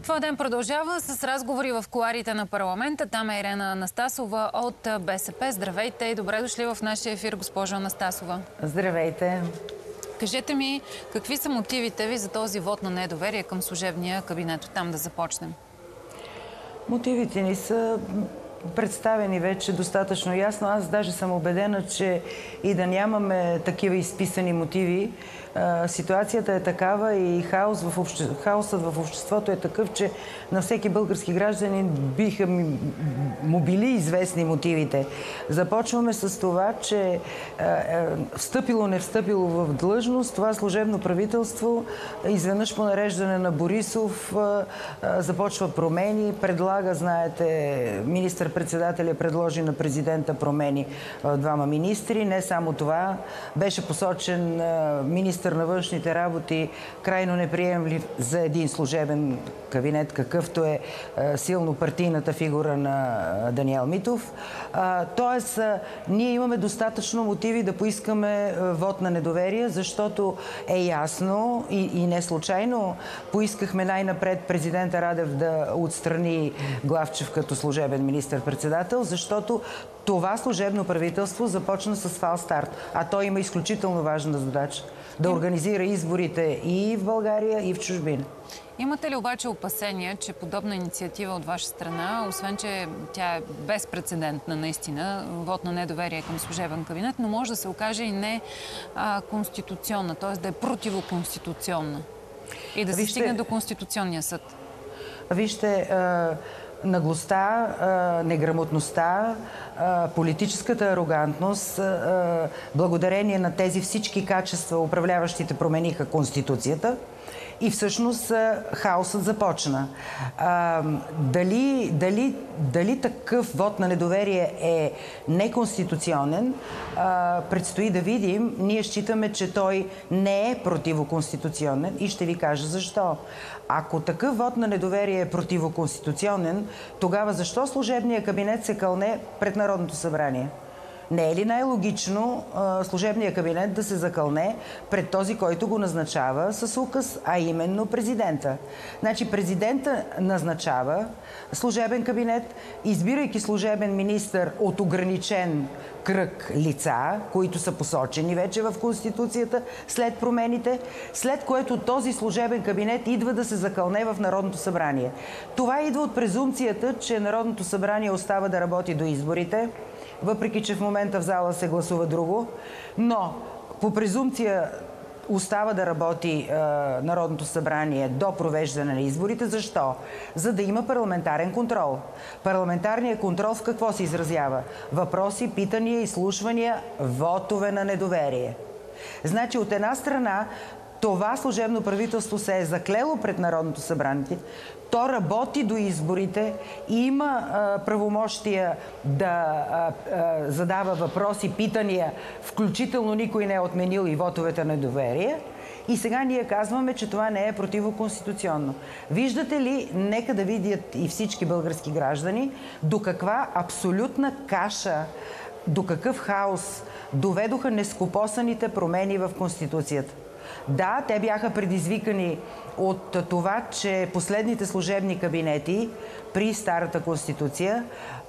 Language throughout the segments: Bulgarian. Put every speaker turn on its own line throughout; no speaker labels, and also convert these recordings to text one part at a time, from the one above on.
Твой ден продължава с разговори в кулоарите на парламента. Там е Ирена Анастасова от БСП. Здравейте и добре дошли в нашия ефир, госпожо Анастасова.
Здравейте.
Кажете ми, какви са мотивите ви за този вод на недоверие към служебния кабинет? Оттам да започнем.
Мотивите ни са представени вече достатъчно ясно. Аз даже съм убедена, че и да нямаме такива изписани мотиви, ситуацията е такава и хаосът в обществото е такъв, че на всеки български гражданин биха му били известни мотивите. Започваме с това, че встъпило, не встъпило в длъжност, това служебно правителство изведнъж по нареждане на Борисов започва промени, предлага, знаете, министър-председателя предложи на президента промени двама министри. Не само това, беше посочен министър на външните работи, крайно неприемлив за един служебен кабинет, какъвто е силно партийната фигура на Даниел Митов. Тоест, ние имаме достатъчно мотиви да поискаме вод на недоверие, защото е ясно и не случайно поискахме най-напред президента Радев да отстрани Главчев като служебен министър-председател, защото това служебно правителство започна с фалстарт, а той има изключително важна задача да организира изборите и в България, и в чужбина.
Имате ли обаче опасения, че подобна инициатива от ваша страна, освен че тя е безпрецедентна наистина, вод на недоверие към служебен кабинет, но може да се окаже и не конституционна, т.е. да е противоконституционна и да се стигне до Конституционния съд?
Вижте, наглостта, неграмотността, политическата арогантност, благодарение на тези всички качества управляващите промениха Конституцията и всъщност хаосът започна. Дали такъв вод на недоверие е неконституционен, предстои да видим. Ние считаме, че той не е противоконституционен и ще ви кажа защо. Ако такъв вод на недоверие е противоконституционен, тогава защо служебният кабинет се кълне пред Народното събрание? Не е ли най-логично служебният кабинет да се закълне пред този, който го назначава с указ, а именно президента? Значи президента назначава служебен кабинет, избирайки служебен министър от ограничен кръг лица, които са посочени вече в Конституцията след промените, след което този служебен кабинет идва да се закълне в Народното събрание. Това идва от презумпцията, че Народното събрание остава да работи до изборите, въпреки че в момента в зала се гласува друго, но по презумпция остава да работи Народното събрание до провеждане на изборите. Защо? За да има парламентарен контрол. Парламентарният контрол в какво се изразява? Въпроси, питания, изслушвания, вотове на недоверие. Значи, от една страна, това служебно правителство се е заклело пред Народното събрание, то работи до изборите, има правомощия да задава въпроси, питания, включително никой не е отменил и вотовете на недоверие. И сега ние казваме, че това не е противоконституционно. Виждате ли, нека да видят и всички български граждани, до каква абсолютна каша, до какъв хаос доведоха нескопосаните промени в Конституцията. Да, те бяха предизвикани от това, че последните служебни кабинети при старата Конституция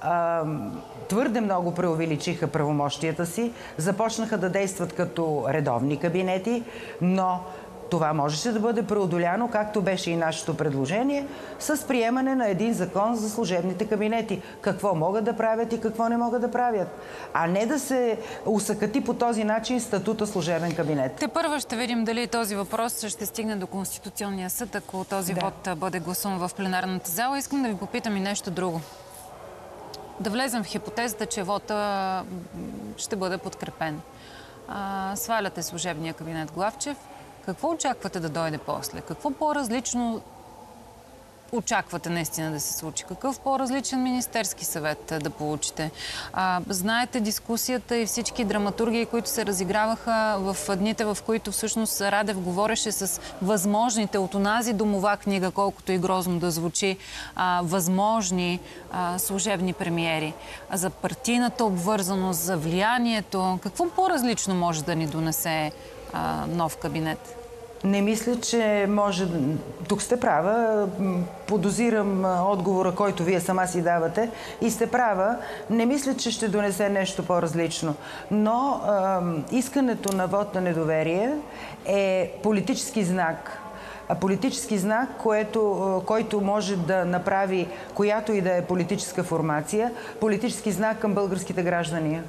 твърде много преувеличиха правомощията си, започнаха да действат като редовни кабинети, но това можеше да бъде преодоляно, както беше и нашето предложение, с приемане на един закон за служебните кабинети. Какво могат да правят и какво не могат да правят. А не да се усъкати по този начин статута служебен кабинет.
Тепърва ще видим дали този въпрос ще стигне до Конституционния съд, ако този вод бъде гласуван в пленарната зала. Искам да ви попитам и нещо друго. Да влезем в хипотезата, че вота ще бъде подкрепен. Сваляте служебния кабинет Главчев. Какво очаквате да дойде после? Какво по-различно очаквате наистина да се случи? Какъв по-различен министерски съвет да получите? Знаете дискусията и всички драматургии, които се разиграваха в дните, в които всъщност Радев говореше с възможните от онази домова книга, колкото и грозно да звучи, възможни служебни премиери. За партийната обвързаност, за влиянието. Какво по-различно може да ни донесе нов кабинет?
Не мисля, че може... Тук сте права. Подозирам отговора, който вие сама си давате. И сте права. Не мисля, че ще донесе нещо по-различно. Но искането на вот на недоверие е политически знак. Политически знак, който може да направи която и да е политическа формация, политически знак към българските граждани.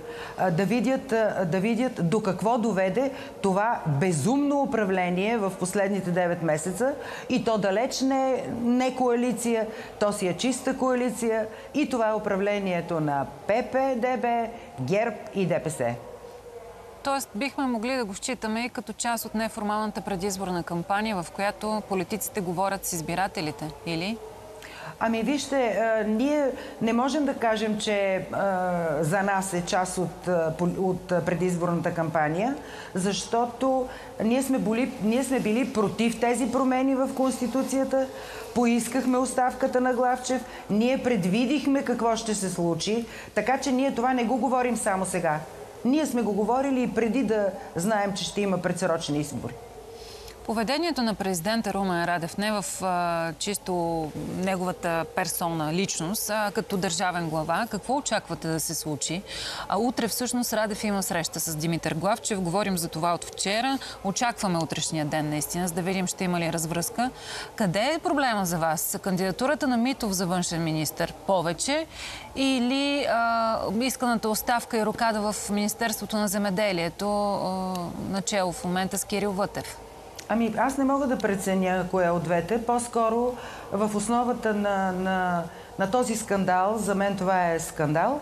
Да видят до какво доведе това безумно управление в последните 9 месеца и то далеч не коалиция, то си е чиста коалиция и това е управлението на ПП, ДБ, ГЕРБ и ДПС.
Тоест, бихме могли да го считаме и като част от неформалната предизборна кампания, в която политиците говорят с избирателите, или?
Ами вижте, ние не можем да кажем, че за нас е част от предизборната кампания, защото ние сме били против тези промени в Конституцията, поискахме оставката на Главчев, ние предвидихме какво ще се случи, така че ние това не го говорим само сега. Ние сме го говорили и преди да знаем, че ще има предсрочни избори.
Поведението на президента Румен Радев не в чисто неговата персона, личност, а като държавен глава. Какво очаквате да се случи? Утре всъщност Радев има среща с Димитър Главчев. Говорим за това от вчера. Очакваме утрешния ден наистина, за да видим ще има ли развръзка. Къде е проблема за вас? Кандидатурата на Митов за външен министър повече или исканата оставка и рокада в Министерството на земеделието начело в момента с Кирил Вътев?
Ами, аз не мога да преценя кое от двете. По-скоро в основата на този скандал, за мен това е скандал,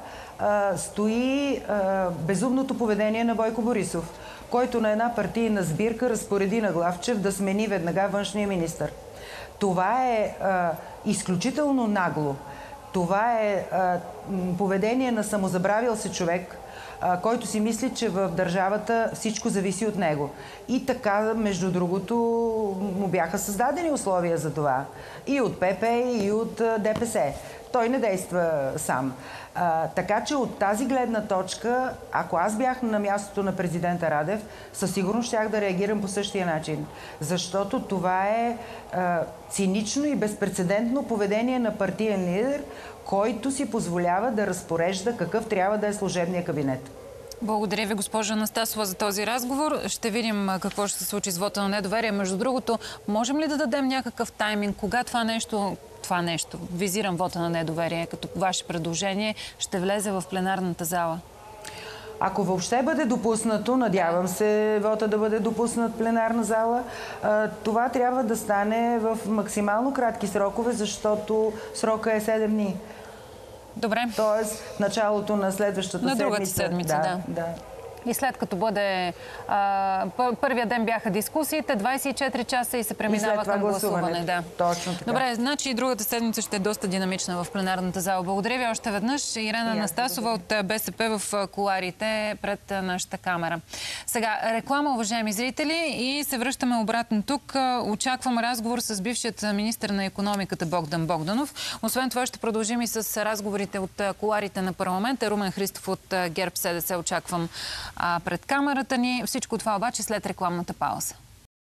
стои безумното поведение на Бойко Борисов, който на една партийна сбирка разпореди на Главчев да смени веднага външния министър. Това е изключително нагло. Това е поведение на самозабравил се човек, който си мисли, че в държавата всичко зависи от него. И така, между другото, му бяха създадени условия за това. И от ПП, и от ДПС. Той не действа сам. Така че от тази гледна точка, ако аз бях на мястото на президента Радев, със сигурност щях да реагирам по същия начин. Защото това е цинично и безпрецедентно поведение на партиен лидер, който си позволява да разпорежда какъв трябва да е служебния кабинет.
Благодаря ви, госпожа Анастасова, за този разговор. Ще видим какво ще се случи с вота на недоверие. Между другото, можем ли да дадем някакъв тайминг, кога това нещо, визирам вота на недоверие, като ваше предложение, ще влезе в пленарната зала?
Ако въобще бъде допуснато, надявам се вота да бъде допуснат в пленарна зала, това трябва да стане в максимално кратки срокове, защото срока е 7 дни.
Добре.
Тоест, началото на следващата седмица.
На другата седмица, да. И след като бъде... първия ден бяха дискусиите, 24 часа и се преминава към гласуване. Да.
Точно така.
Добре, значи и другата седмица ще е доста динамична в пленарната зала. Благодаря ви още веднъж. Ирена Анастасова от БСП в кулоарите пред нашата камера. Сега, реклама, уважаеми зрители, и се връщаме обратно тук. Очаквам разговор с бившият министър на икономиката Богдан Богданов. Освен това ще продължим и с разговорите от кулоарите на парламента. Румен Христов от ГЕРБ СДС очаквам пред камерата ни. Всичко това обаче след рекламната пауза.